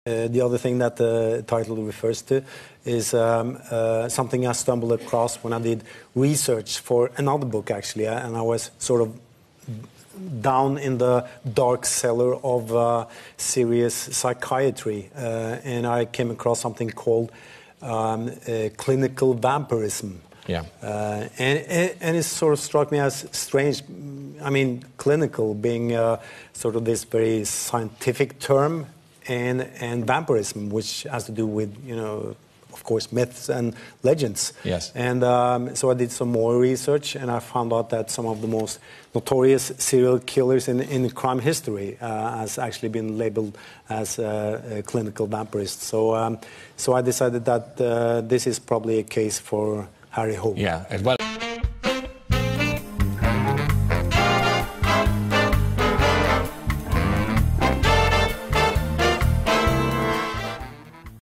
The other thing that the title refers to is something I stumbled across when I did research for another book, actually, and I was sort of down in the dark cellar of serious psychiatry, and I came across something called clinical vampirism. Yeah. And it sort of struck me as strange. I mean, clinical being sort of this very scientific term, and vampirism, which has to do with, you know, of course, myths and legends. Yes. And so I did some more research, and I found out that some of the most notorious serial killers in crime history has actually been labeled as clinical vampirists. So I decided that this is probably a case for Harry Hole. Yeah, well.